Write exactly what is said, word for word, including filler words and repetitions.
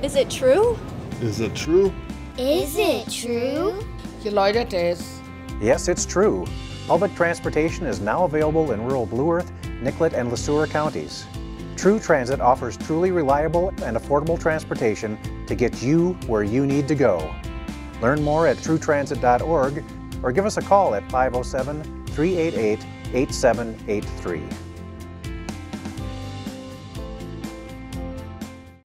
Is it true? Is it true? Is it true? Yes, it's true. Public transportation is now available in rural Blue Earth, Nicollet, and Sueur counties. True Transit offers truly reliable and affordable transportation to get you where you need to go. Learn more at true transit dot org or give us a call at five oh seven, three eight eight, eight seven eight three.